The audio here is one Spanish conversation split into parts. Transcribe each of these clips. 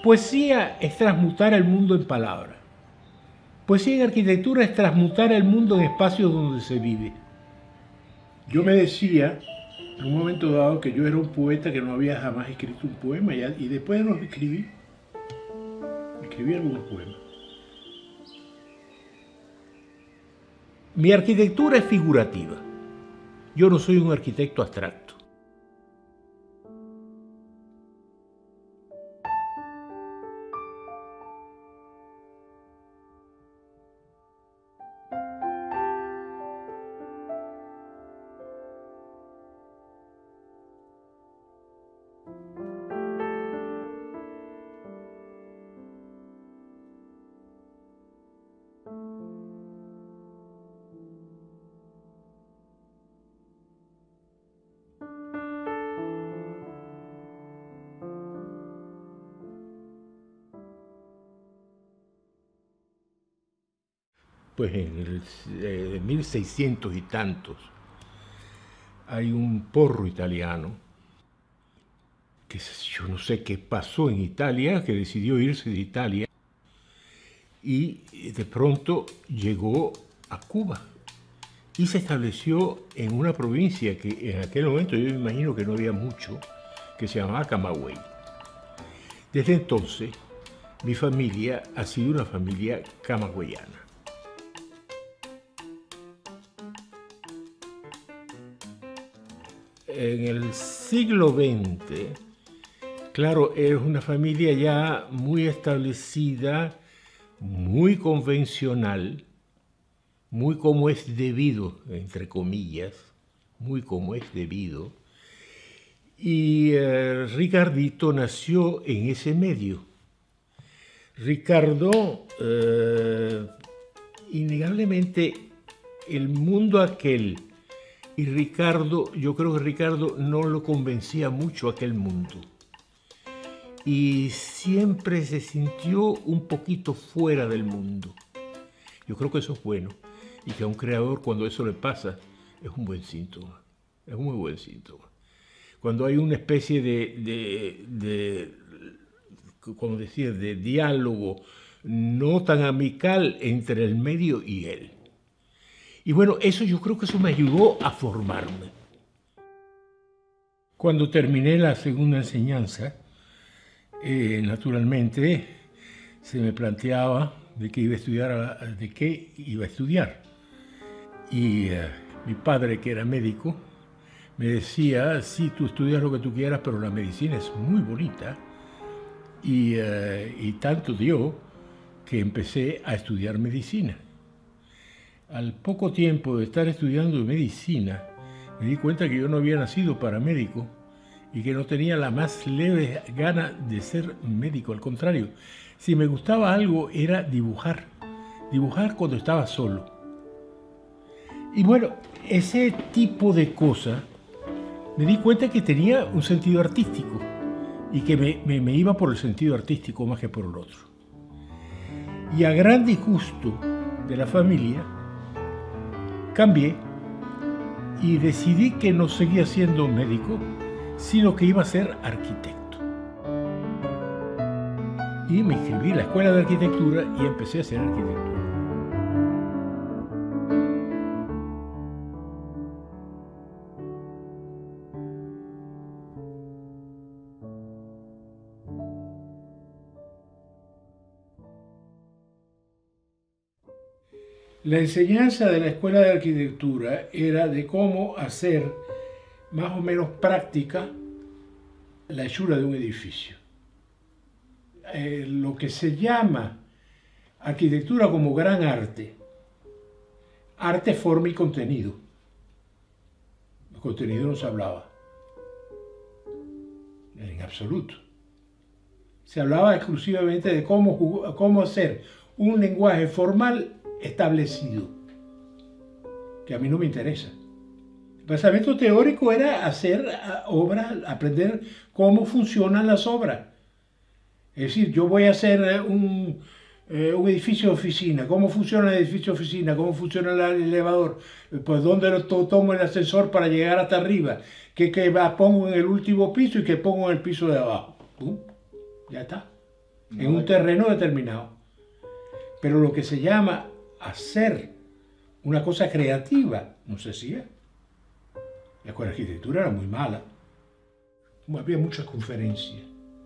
Poesía es transmutar el mundo en palabras. Poesía en arquitectura es transmutar el mundo en espacios donde se vive. Yo me decía en un momento dado que yo era un poeta que no había jamás escrito un poema y después los escribí algunos poemas. Mi arquitectura es figurativa. Yo no soy un arquitecto abstracto. Pues en el 1600 y tantos hay un porro italiano que yo no sé qué pasó en Italia, que decidió irse de Italia y de pronto llegó a Cuba y se estableció en una provincia que en aquel momento yo me imagino que no había mucho, que se llamaba Camagüey. Desde entonces mi familia ha sido una familia camagüeyana. En el siglo XX, claro, es una familia ya muy establecida, muy convencional, muy como es debido, entre comillas, muy como es debido. Y Ricardito nació en ese medio. Ricardo, innegablemente, el mundo aquel. Y Ricardo, yo creo que Ricardo no lo convencía mucho aquel mundo. Y siempre se sintió un poquito fuera del mundo. Yo creo que eso es bueno. Y que a un creador, cuando eso le pasa, es un buen síntoma. Es un muy buen síntoma. Cuando hay una especie como decir, de diálogo no tan amical entre el medio y él. Y bueno, eso yo creo que eso me ayudó a formarme. Cuando terminé la segunda enseñanza, naturalmente se me planteaba de qué iba a estudiar. Y mi padre, que era médico, me decía, sí, tú estudias lo que tú quieras, pero la medicina es muy bonita. Y tanto dio que empecé a estudiar medicina. Al poco tiempo de estar estudiando medicina, me di cuenta que yo no había nacido para médico y que no tenía la más leve gana de ser médico. Al contrario, si me gustaba algo era dibujar cuando estaba solo. Y bueno, ese tipo de cosas, me di cuenta que tenía un sentido artístico y que me iba por el sentido artístico más que por el otro. Y a gran disgusto de la familia, cambié y decidí que no seguía siendo médico, sino que iba a ser arquitecto. Y me inscribí en la escuela de arquitectura y empecé a hacer arquitectura. La enseñanza de la escuela de arquitectura era de cómo hacer más o menos práctica la hechura de un edificio. Lo que se llama arquitectura como gran arte, arte, forma y contenido. El contenido no se hablaba, en absoluto. Se hablaba exclusivamente de cómo hacer un lenguaje formal establecido, que a mí no me interesa. El pensamiento teórico era hacer obras, aprender cómo funcionan las obras. Es decir, yo voy a hacer un edificio de oficina. ¿Cómo funciona el edificio de oficina? ¿Cómo funciona el elevador? Pues dónde tomo el ascensor para llegar hasta arriba. ¿Qué pongo en el último piso y qué pongo en el piso de abajo? Ya está. en un terreno determinado. Pero lo que se llama hacer una cosa creativa no se hacía. La arquitectura era muy mala. Había muchas conferencias.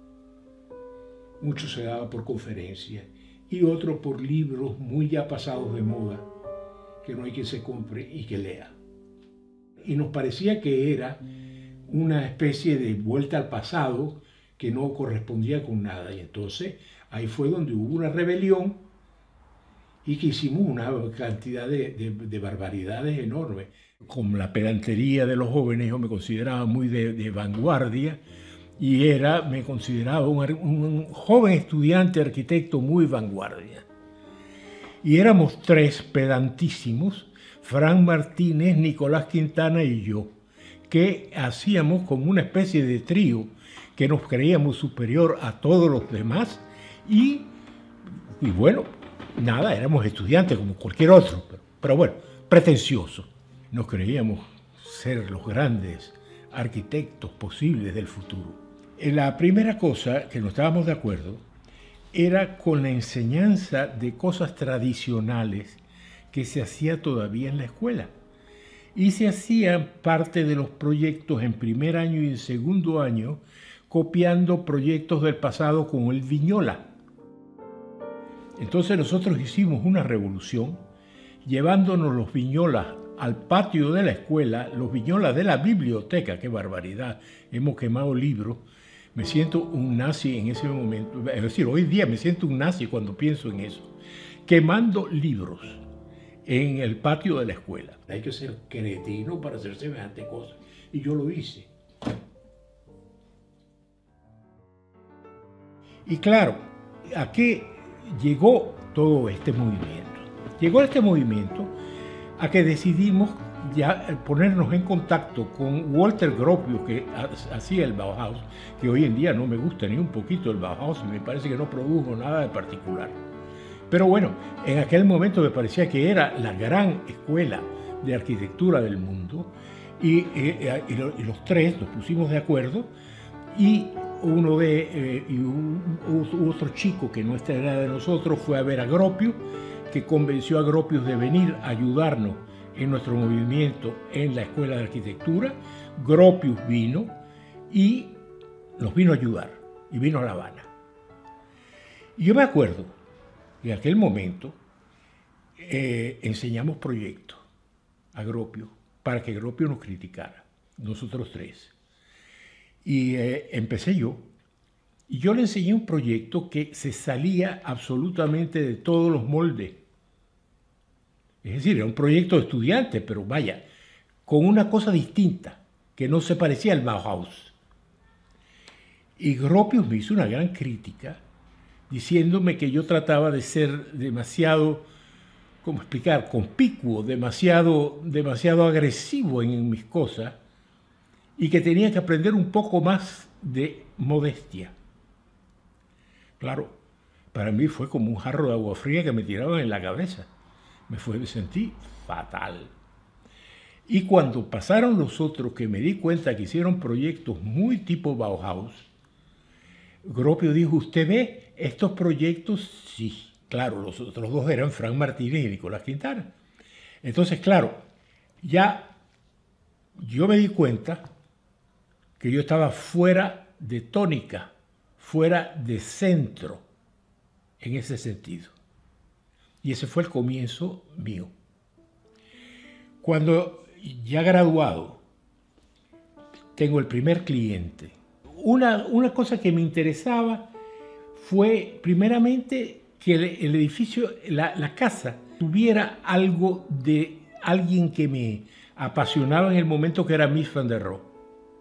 Mucho se daba por conferencias y otro por libros muy ya pasados de moda, que no hay quien se compre y que lea. Y nos parecía que era una especie de vuelta al pasado que no correspondía con nada. Y entonces ahí fue donde hubo una rebelión y que hicimos una cantidad de barbaridades enormes. Con la pedantería de los jóvenes yo me consideraba muy de vanguardia y me consideraba un joven estudiante arquitecto muy vanguardia. Y éramos tres pedantísimos, Fran Martínez, Nicolás Quintana y yo, que hacíamos como una especie de trío que nos creíamos superior a todos los demás y bueno, nada, éramos estudiantes como cualquier otro, pero bueno, pretenciosos. Nos creíamos ser los grandes arquitectos posibles del futuro. La primera cosa que no estábamos de acuerdo era con la enseñanza de cosas tradicionales que se hacía todavía en la escuela. Y se hacían parte de los proyectos en primer año y en segundo año, copiando proyectos del pasado como el Viñola. Entonces nosotros hicimos una revolución, llevándonos los Viñolas al patio de la escuela, los Viñolas de la biblioteca, qué barbaridad, hemos quemado libros. Me siento un nazi en ese momento, es decir, hoy día me siento un nazi cuando pienso en eso, quemando libros en el patio de la escuela. Hay que ser cretino para hacer semejante cosa, y yo lo hice. Y claro, ¿a qué llegó todo este movimiento? Llegó este movimiento a que decidimos ya ponernos en contacto con Walter Gropius, que hacía el Bauhaus, que hoy en día no me gusta ni un poquito el Bauhaus y me parece que no produjo nada de particular. Pero bueno, en aquel momento me parecía que era la gran escuela de arquitectura del mundo y los tres nos pusimos de acuerdo y otro chico que no era de nosotros fue a ver a Gropius, que convenció a Gropius de venir a ayudarnos en nuestro movimiento en la Escuela de Arquitectura. Gropius vino y nos vino a ayudar y vino a La Habana. Y yo me acuerdo que en aquel momento enseñamos proyectos a Gropius para que Gropius nos criticara, nosotros tres. Y empecé yo. Y yo le enseñé un proyecto que se salía absolutamente de todos los moldes. Es decir, era un proyecto de estudiantes, pero vaya, con una cosa distinta, que no se parecía al Bauhaus. Y Gropius me hizo una gran crítica, diciéndome que yo trataba de ser demasiado, ¿cómo explicar?, conspicuo, demasiado agresivo en mis cosas, y que tenía que aprender un poco más de modestia. Claro, para mí fue como un jarro de agua fría que me tiraban en la cabeza. Me sentí fatal. Y cuando pasaron los otros, que me di cuenta que hicieron proyectos muy tipo Bauhaus, Gropius dijo, ¿usted ve estos proyectos? Sí, claro, los otros dos eran Fran Martínez y Nicolás Quintana. Entonces, claro, ya yo me di cuenta que yo estaba fuera de tónica, fuera de centro, en ese sentido. Y ese fue el comienzo mío. Cuando ya graduado, tengo el primer cliente. Una cosa que me interesaba fue, primeramente, que el edificio, la casa, tuviera algo de alguien que me apasionaba en el momento, que era Mies van der Rohe.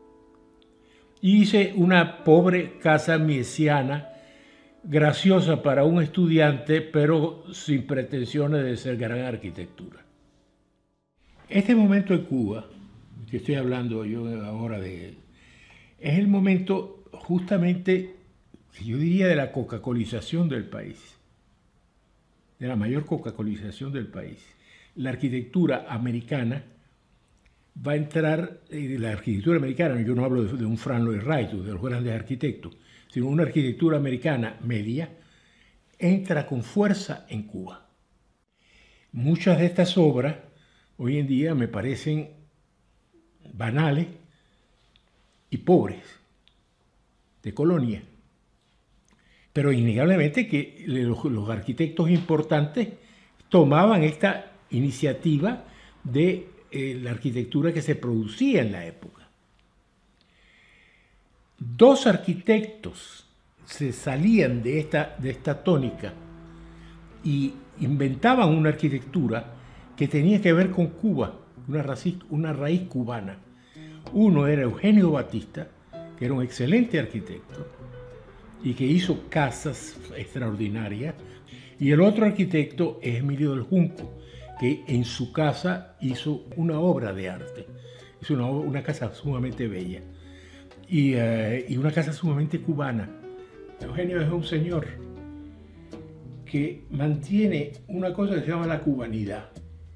Y hice una pobre casa miesiana, graciosa para un estudiante, pero sin pretensiones de ser gran arquitectura. Este momento en Cuba, que estoy hablando yo ahora de él, es el momento justamente, yo diría, de la coca-colización del país, de la mayor coca-colización del país. La arquitectura americana va a entrar, la arquitectura americana, yo no hablo de un Frank Lloyd Wright, de los grandes arquitectos, sino una arquitectura americana media, entra con fuerza en Cuba. Muchas de estas obras hoy en día me parecen banales y pobres, de colonia. Pero innegablemente que los arquitectos importantes tomaban esta iniciativa de la arquitectura que se producía en la época. Dos arquitectos se salían de esta tónica y inventaban una arquitectura que tenía que ver con Cuba, una raíz cubana. Uno era Eugenio Batista, que era un excelente arquitecto y que hizo casas extraordinarias, y el otro arquitecto es Emilio del Junco, que en su casa hizo una obra de arte, hizo una casa sumamente bella y una casa sumamente cubana. Eugenio es un señor que mantiene una cosa que se llama la cubanidad,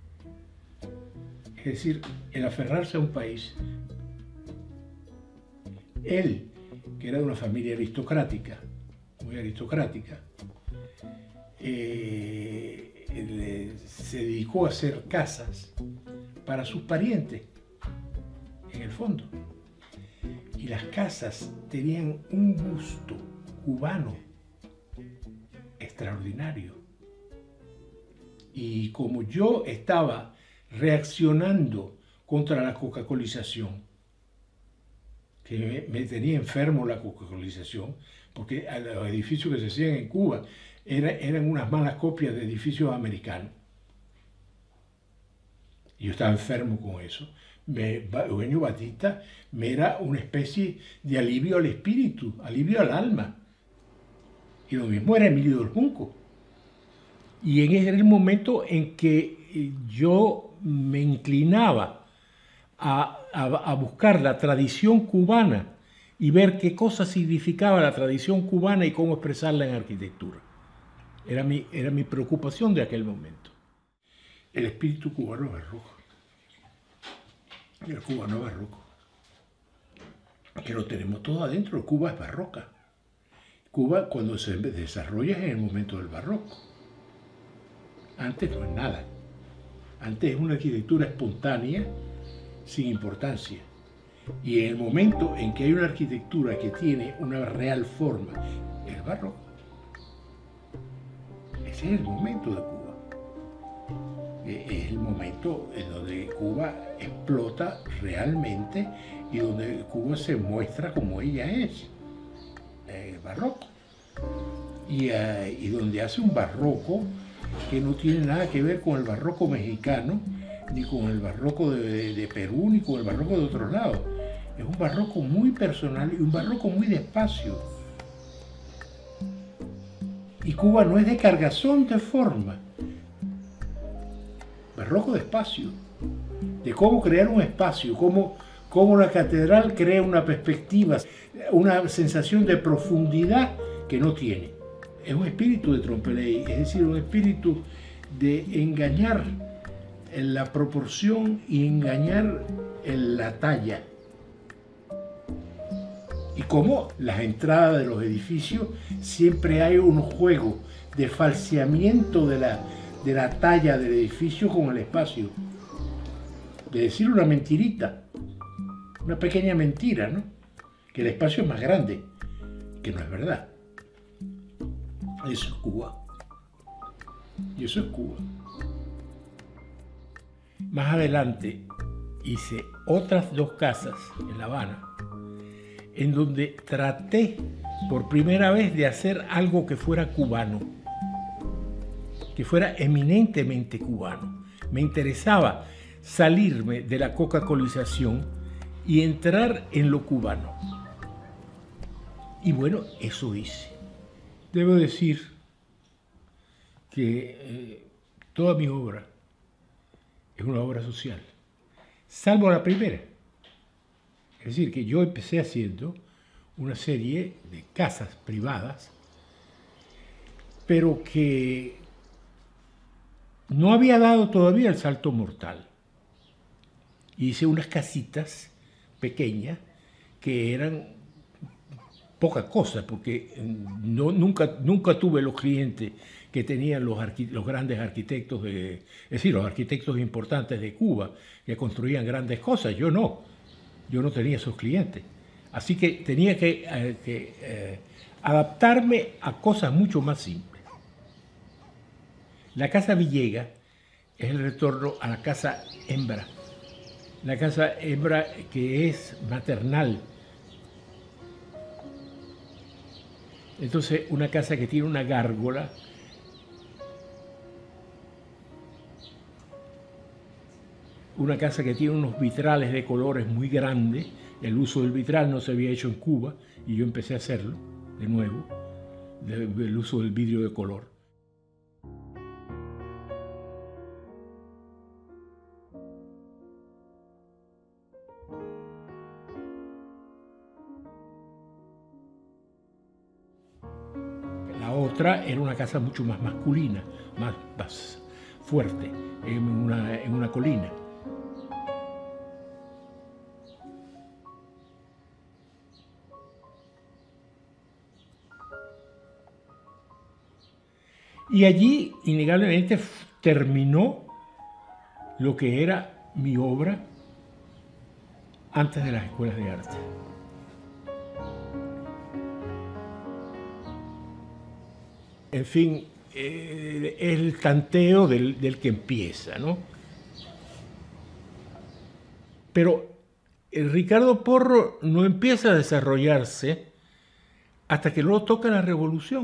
es decir, el aferrarse a un país. Él, que era de una familia aristocrática, muy aristocrática, se dedicó a hacer casas para sus parientes, en el fondo. Y las casas tenían un gusto cubano extraordinario. Y como yo estaba reaccionando contra la coca-colización, que me tenía enfermo la coca-colización, porque los edificios que se hacían en Cuba eran unas malas copias de edificios americanos. Y yo estaba enfermo con eso. Eugenio Batista me era una especie de alivio al espíritu, alivio al alma. Y lo mismo era Emilio del Junco. Y en ese era el momento en que yo me inclinaba a buscar la tradición cubana y ver qué cosa significaba la tradición cubana y cómo expresarla en arquitectura. Era mi preocupación de aquel momento. El espíritu cubano es barroco. El cubano es barroco. Que lo tenemos todo adentro. Cuba es barroca. Cuba, cuando se desarrolla, es en el momento del barroco. Antes no es nada. Antes es una arquitectura espontánea, sin importancia. Y en el momento en que hay una arquitectura que tiene una real forma, el barroco. Ese es el momento de Cuba. Es el momento en donde Cuba explota realmente y donde Cuba se muestra como ella es, el barroco. Y donde hace un barroco que no tiene nada que ver con el barroco mexicano, ni con el barroco de Perú, ni con el barroco de otros lados. Es un barroco muy personal y un barroco muy despacio. Y Cuba no es de cargazón de forma. Barroco de espacio. De cómo crear un espacio, cómo la catedral crea una perspectiva, una sensación de profundidad que no tiene. Es un espíritu de Trompe-l'œil, es decir, un espíritu de engañar en la proporción y engañar en la talla. Y como las entradas de los edificios siempre hay un juego de falseamiento de la talla del edificio con el espacio. De decir una mentirita, una pequeña mentira, ¿no? Que el espacio es más grande, que no es verdad. Eso es Cuba. Y eso es Cuba. Más adelante hice otras dos casas en La Habana, en donde traté por primera vez de hacer algo que fuera cubano, que fuera eminentemente cubano. Me interesaba salirme de la coca-colización y entrar en lo cubano. Y bueno, eso hice. Debo decir que toda mi obra es una obra social, salvo la primera. Es decir, que yo empecé haciendo una serie de casas privadas, pero que no había dado todavía el salto mortal. Hice unas casitas pequeñas que eran poca cosa, porque nunca tuve los clientes que tenían los grandes arquitectos, es decir, los arquitectos importantes de Cuba, que construían grandes cosas. Yo no tenía esos clientes. Así que tenía que adaptarme a cosas mucho más simples. La casa Villegas es el retorno a la casa hembra. La casa hembra que es maternal. Entonces, una casa que tiene una gárgola, una casa que tiene unos vitrales de colores muy grandes. El uso del vitral no se había hecho en Cuba y yo empecé a hacerlo de nuevo, el uso del vidrio de color. La otra era una casa mucho más masculina, más fuerte, en una colina. Y allí, innegablemente, terminó lo que era mi obra antes de las escuelas de arte. En fin, el tanteo del que empieza, ¿no? Pero Ricardo Porro no empieza a desarrollarse hasta que luego toca la revolución,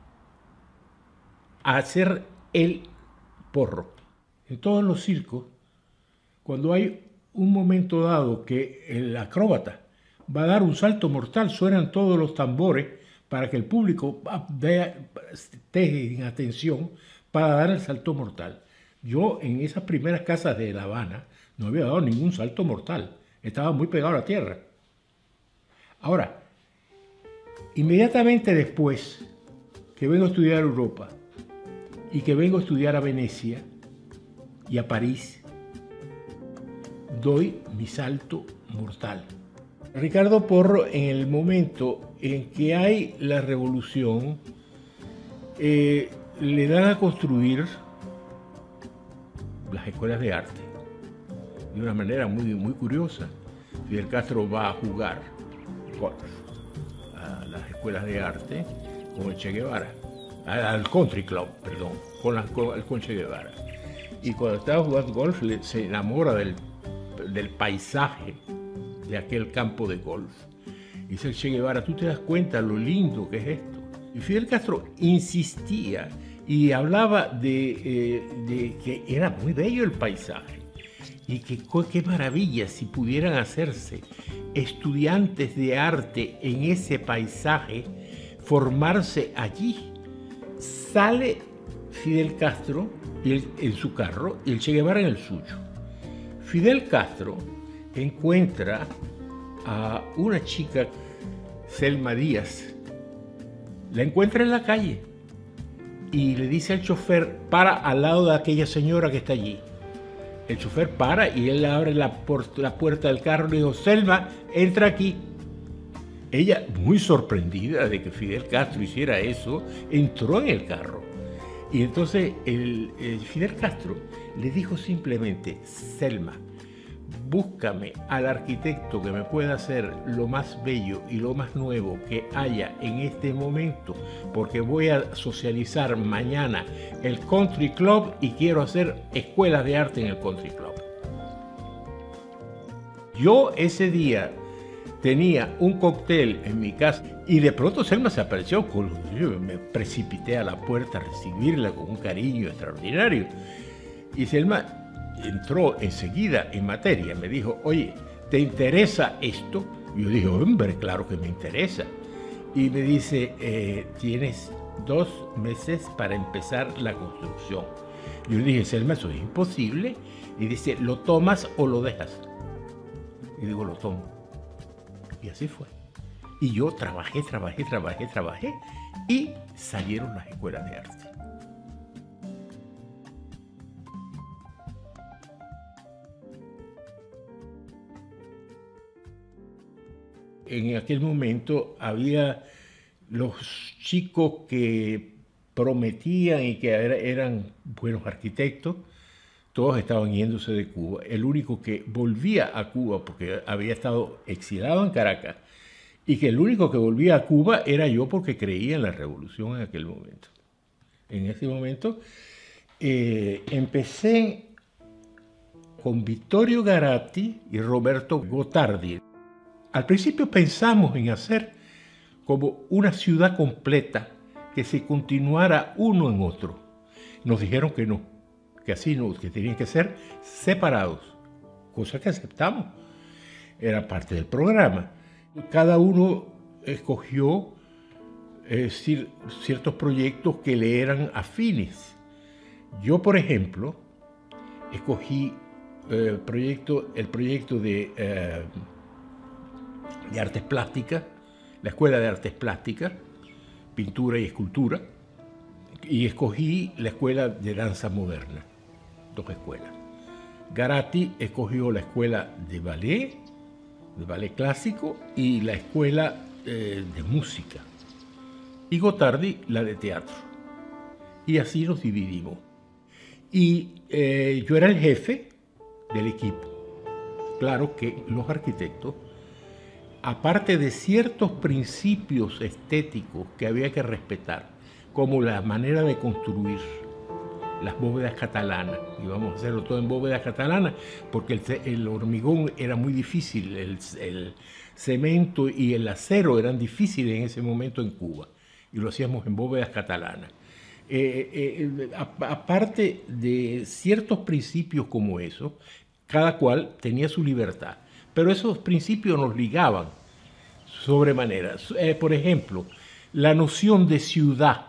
a hacer el porro. En todos los circos, cuando hay un momento dado que el acróbata va a dar un salto mortal, suenan todos los tambores para que el público esté en atención para dar el salto mortal. Yo en esas primeras casas de La Habana no había dado ningún salto mortal, estaba muy pegado a la tierra. Ahora, inmediatamente después que vengo a estudiar a Europa y que vengo a estudiar a Venecia y a París, doy mi salto mortal. Ricardo Porro, en el momento en que hay la revolución, le dan a construir las escuelas de arte de una manera muy curiosa. Fidel Castro va a jugar golf a las escuelas de arte con el Che Guevara, al country club, perdón, con Che Guevara. Y cuando estaba jugando golf se enamora del paisaje de aquel campo de golf. Y dice el Che Guevara, ¿tú te das cuenta lo lindo que es esto? Y Fidel Castro insistía y hablaba de que era muy bello el paisaje y que qué maravilla si pudieran hacerse estudiantes de arte en ese paisaje, formarse allí. Sale Fidel Castro en su carro y el Che Guevara en el suyo. Fidel Castro encuentra a una chica, Selma Díaz, la encuentra en la calle y le dice al chofer, para al lado de aquella señora que está allí. El chofer para y él abre la puerta del carro y le dijo, Selma, entra aquí. Ella, muy sorprendida de que Fidel Castro hiciera eso, entró en el carro. Y entonces Fidel Castro le dijo simplemente, Selma, búscame al arquitecto que me pueda hacer lo más bello y lo más nuevo que haya en este momento, porque voy a socializar mañana el Country Club y quiero hacer escuelas de arte en el Country Club. Yo ese día tenía un cóctel en mi casa y de pronto Selma se apareció. Yo me precipité a la puerta a recibirla con un cariño extraordinario. Y Selma entró enseguida en materia, me dijo, oye, ¿te interesa esto? Y yo dije, hombre, claro que me interesa. Y me dice, tienes 2 meses para empezar la construcción. Yo le dije, Selma, eso es imposible. Y dice, ¿lo tomas o lo dejas? Y digo, lo tomo. Y así fue. Y yo trabajé y salieron las escuelas de arte. en aquel momento había los chicos que prometían y que eran buenos arquitectos, todos estaban yéndose de Cuba. El único que volvía a Cuba, porque había estado exilado en Caracas, y que el único que volvía a Cuba era yo, porque creía en la revolución en aquel momento. En ese momento empecé con Vittorio Garatti y Roberto Gottardi. Al principio pensamos en hacer como una ciudad completa, que se continuara uno en otro. Nos dijeron que no, que así no, que tenían que ser separados, cosa que aceptamos, era parte del programa. Cada uno escogió ciertos proyectos que le eran afines. Yo, por ejemplo, escogí el proyecto de artes plásticas, la Escuela de Artes Plásticas, Pintura y Escultura, y escogí la Escuela de Danza Moderna, dos escuelas. Garatti escogió la Escuela de ballet clásico, y la Escuela de música, y Gottardi la de teatro. Y así nos dividimos. Y yo era el jefe del equipo. Claro que los arquitectos, aparte de ciertos principios estéticos que había que respetar, como la manera de construir las bóvedas catalanas, y vamos a hacerlo todo en bóvedas catalanas, porque el hormigón era muy difícil, el cemento y el acero eran difíciles en ese momento en Cuba, y lo hacíamos en bóvedas catalanas. Aparte de ciertos principios como esos, cada cual tenía su libertad, pero esos principios nos ligaban sobremanera. Por ejemplo, la noción de ciudad.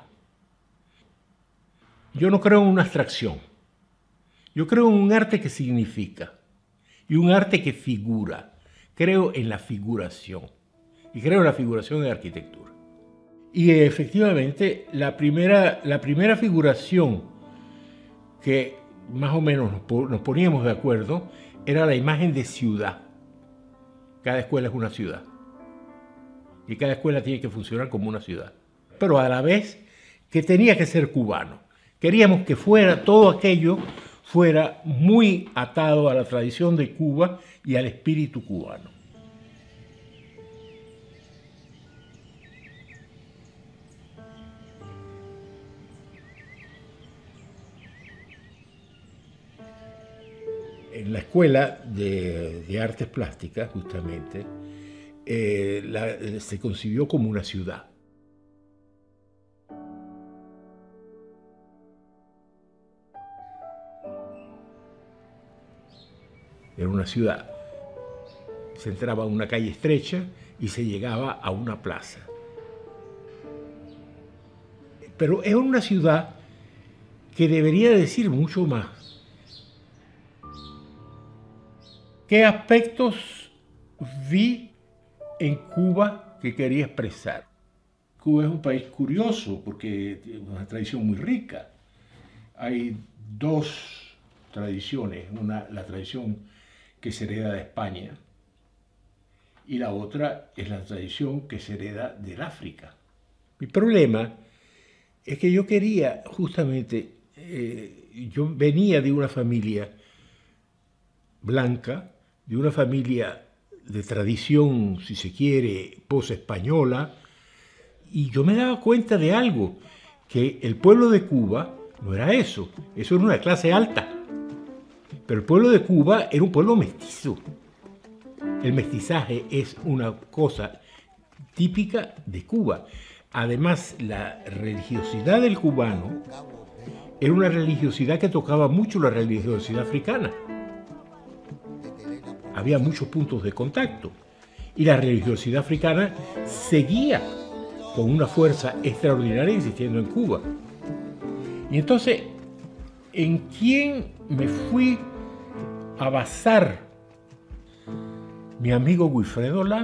Yo no creo en una abstracción. Yo creo en un arte que significa y un arte que figura. Creo en la figuración y creo en la figuración de arquitectura. Y efectivamente, la primera figuración que más o menos nos poníamos de acuerdo era la imagen de ciudad. Cada escuela es una ciudad. Y cada escuela tiene que funcionar como una ciudad. Pero a la vez que tenía que ser cubano. Queríamos que todo aquello fuera muy atado a la tradición de Cuba y al espíritu cubano. En la Escuela de Artes Plásticas, justamente, se concibió como una ciudad. Era una ciudad. Se entraba a una calle estrecha y se llegaba a una plaza. Pero es una ciudad que debería decir mucho más. ¿Qué aspectos vi en Cuba que quería expresar? Cuba es un país curioso porque tiene una tradición muy rica. Hay dos tradiciones, la tradición que se hereda de España y la otra es la tradición que se hereda del África. Mi problema es que yo quería justamente, yo venía de una familia blanca, de una familia de tradición, si se quiere, post-española, y yo me daba cuenta de algo, que el pueblo de Cuba no era eso era una clase alta, pero el pueblo de Cuba era un pueblo mestizo. El mestizaje es una cosa típica de Cuba. Además, la religiosidad del cubano era una religiosidad que tocaba mucho la religiosidad africana. Había muchos puntos de contacto y la religiosidad africana seguía con una fuerza extraordinaria existiendo en Cuba. Y entonces, ¿en quién me fui a basar? Mi amigo Wilfredo Lam.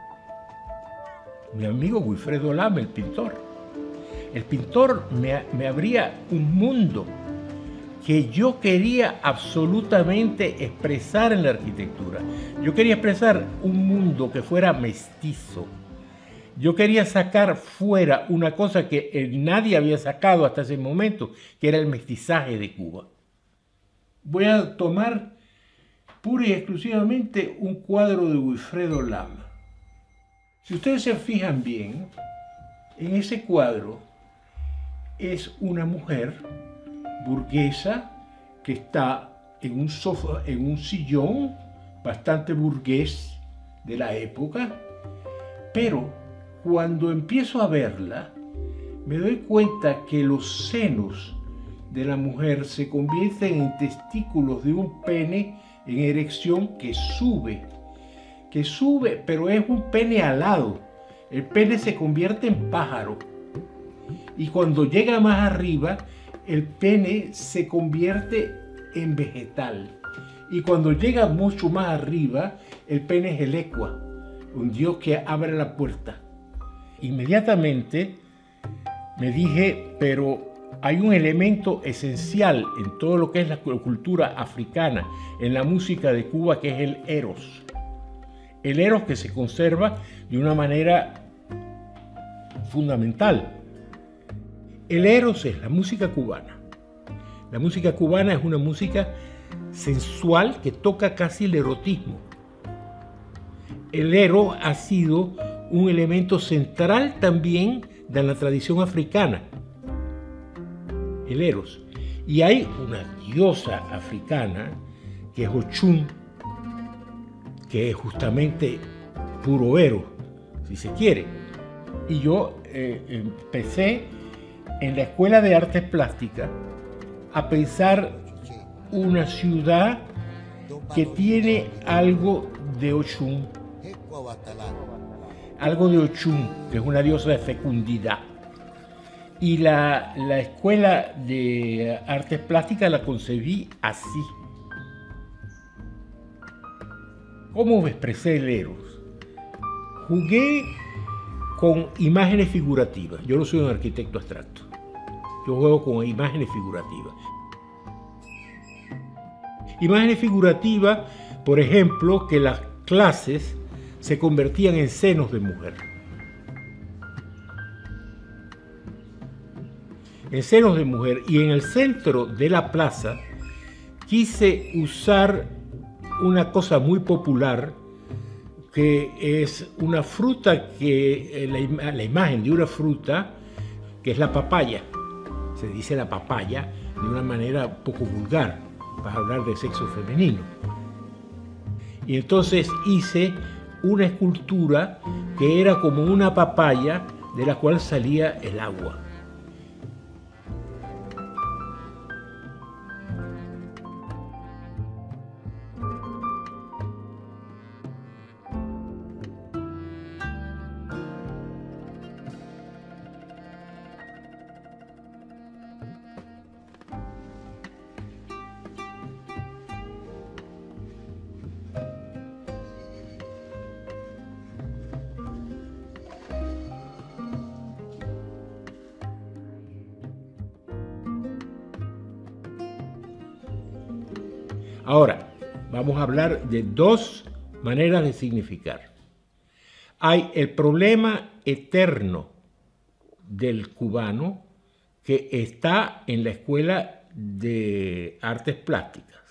Mi amigo Wilfredo Lam, el pintor. El pintor me abría un mundo que yo quería absolutamente expresar en la arquitectura. Yo quería expresar un mundo que fuera mestizo. Yo quería sacar fuera una cosa que nadie había sacado hasta ese momento, que era el mestizaje de Cuba. Voy a tomar pura y exclusivamente un cuadro de Wilfredo Lama. Si ustedes se fijan bien, en ese cuadro es una mujer burguesa que está en un sofá, en un sillón bastante burgués de la época, pero cuando empiezo a verla, me doy cuenta que los senos de la mujer se convierten en testículos de un pene en erección que sube, pero es un pene alado. El pene se convierte en pájaro. Y cuando llega más arriba, el pene se convierte en vegetal. Y cuando llega mucho más arriba, el pene es el ecua, un dios que abre la puerta. Inmediatamente me dije, pero hay un elemento esencial en todo lo que es la cultura africana, en la música de Cuba, que es el eros. El eros que se conserva de una manera fundamental. El eros es la música cubana. La música cubana es una música sensual que toca casi el erotismo. El eros ha sido un elemento central también de la tradición africana. El eros. Y hay una diosa africana que es Ochun, que es justamente puro eros, si se quiere. Y yo empecé en la Escuela de Artes Plásticas a pensar una ciudad que tiene algo de Ochun. Algo de Ochun, que es una diosa de fecundidad. Y la Escuela de Artes Plásticas la concebí así. ¿Cómo expresé el eros? Jugué con imágenes figurativas. Yo no soy un arquitecto abstracto. Yo juego con imágenes figurativas. Imágenes figurativas, por ejemplo, que las clases se convertían en senos de mujer. En senos de mujer. Y en el centro de la plaza quise usar una cosa muy popular, que es una fruta, la imagen de una fruta, que es la papaya. Se dice la papaya de una manera poco vulgar, para hablar de sexo femenino. Y entonces hice una escultura que era como una papaya de la cual salía el agua. Ahora, vamos a hablar de dos maneras de significar. Hay el problema eterno del cubano que está en la Escuela de Artes Plásticas.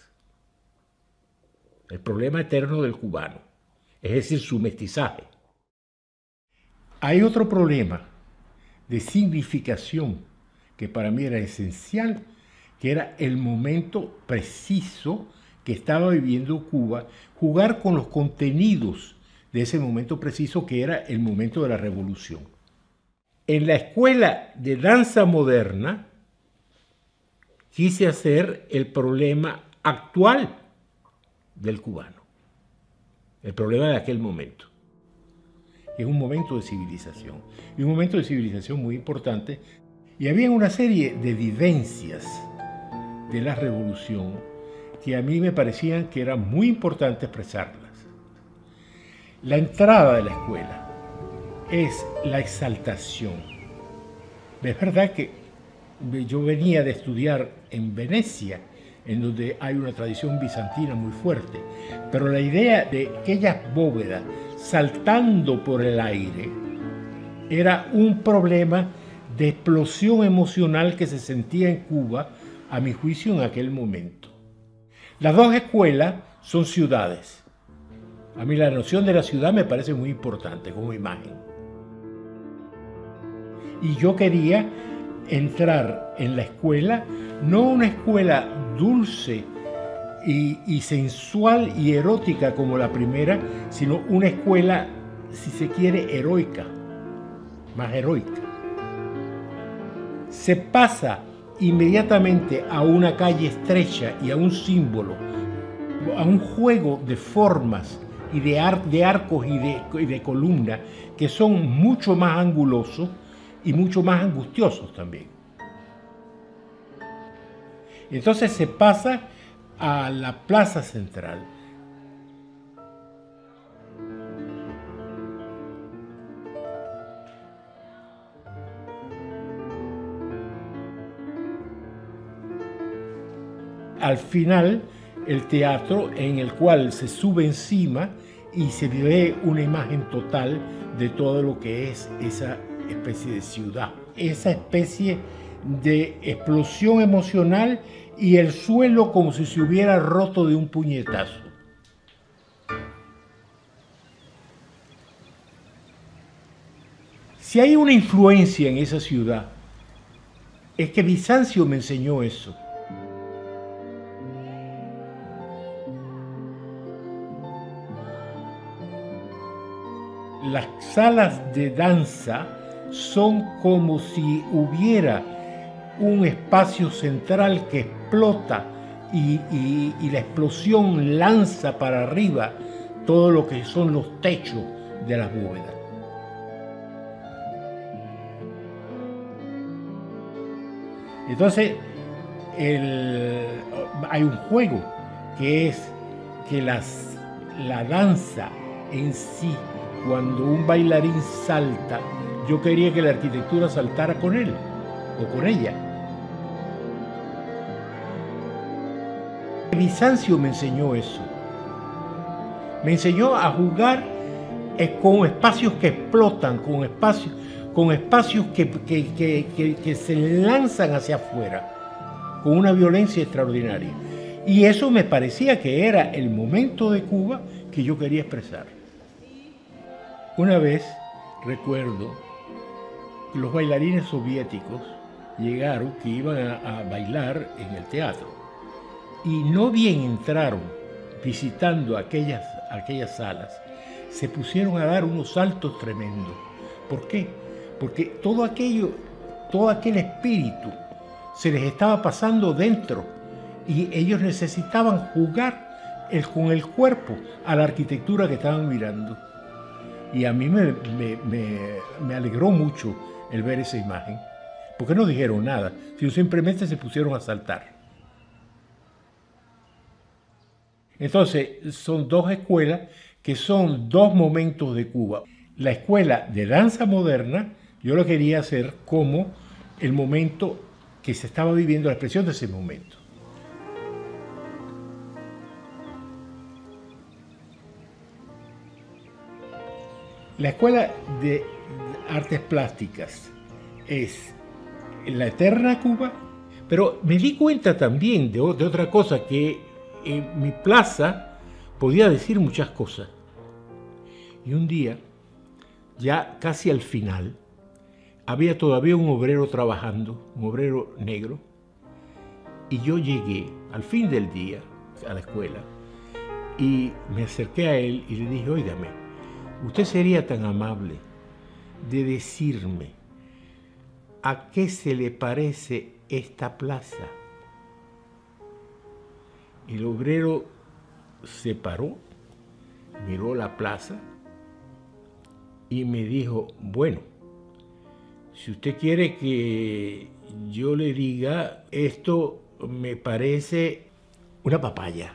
El problema eterno del cubano, es decir, su mestizaje. Hay otro problema de significación que para mí era esencial, que era el momento preciso que estaba viviendo Cuba, jugar con los contenidos de ese momento preciso, que era el momento de la revolución. En la Escuela de Danza Moderna quise hacer el problema actual del cubano, el problema de aquel momento. Es un momento de civilización, y un momento de civilización muy importante, y había una serie de vivencias de la revolución que a mí me parecían que era muy importante expresarlas. La entrada de la escuela es la exaltación. Es verdad que Yo venía de estudiar en Venecia, en donde hay una tradición bizantina muy fuerte, pero la idea de aquellas bóvedas saltando por el aire era un problema de explosión emocional que se sentía en Cuba, a mi juicio, en aquel momento. Las dos escuelas son ciudades. A mí la noción de la ciudad me parece muy importante como imagen. Y yo quería entrar en la escuela, no una escuela dulce y sensual y erótica como la primera, sino una escuela, si se quiere, heroica, más heroica. Se pasa inmediatamente a una calle estrecha y a un símbolo, a un juego de formas y de arcos y de columnas que son mucho más angulosos y mucho más angustiosos también. Entonces se pasa a la plaza central. Al final, el teatro en el cual se sube encima y se ve una imagen total de todo lo que es esa especie de ciudad, esa especie de explosión emocional y el suelo como si se hubiera roto de un puñetazo. Si hay una influencia en esa ciudad, es que Bizancio me enseñó eso. Las salas de danza son como si hubiera un espacio central que explota y la explosión lanza para arriba todo lo que son los techos de las bóvedas. Entonces, hay un juego que es que la danza en sí, cuando un bailarín salta, yo quería que la arquitectura saltara con él o con ella. Bizancio me enseñó eso. Me enseñó a jugar con espacios que explotan, con espacios que se lanzan hacia afuera, con una violencia extraordinaria. Y eso me parecía que era el momento de Cuba que yo quería expresar. Una vez, recuerdo, los bailarines soviéticos llegaron, que iban a bailar en el teatro. Y no bien entraron visitando aquellas salas, se pusieron a dar unos saltos tremendos. ¿Por qué? Porque todo aquel espíritu se les estaba pasando dentro y ellos necesitaban jugar con el cuerpo a la arquitectura que estaban mirando. Y a mí me alegró mucho el ver esa imagen, porque no dijeron nada, sino simplemente se pusieron a saltar. Entonces, son dos escuelas que son dos momentos de Cuba. La escuela de danza moderna, yo lo quería hacer como el momento que se estaba viviendo, la expresión de ese momento. La escuela de artes plásticas es la eterna Cuba, pero me di cuenta también de otra cosa, que en mi plaza podía decir muchas cosas. Y un día, ya casi al final, había todavía un obrero trabajando, un obrero negro, y yo llegué al fin del día a la escuela y me acerqué a él y le dije: óigame, ¿usted sería tan amable de decirme a qué se le parece esta plaza? El obrero se paró, miró la plaza y me dijo: bueno, si usted quiere que yo le diga, esto me parece una papaya.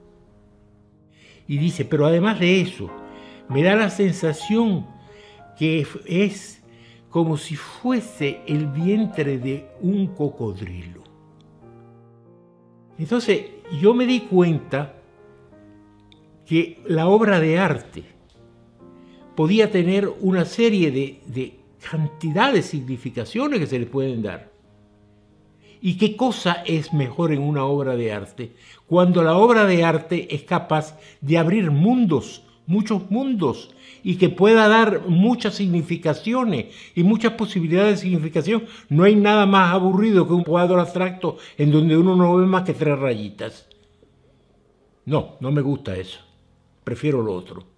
Y dice: pero además de eso, me da la sensación que es como si fuese el vientre de un cocodrilo. Entonces yo me di cuenta que la obra de arte podía tener una serie de cantidad de significaciones que se le pueden dar. ¿Y qué cosa es mejor en una obra de arte? Cuando la obra de arte es capaz de abrir mundos, muchos mundos, y que pueda dar muchas significaciones y muchas posibilidades de significación. No hay nada más aburrido que un cuadro abstracto en donde uno no ve más que 3 rayitas. No, no me gusta eso. Prefiero lo otro.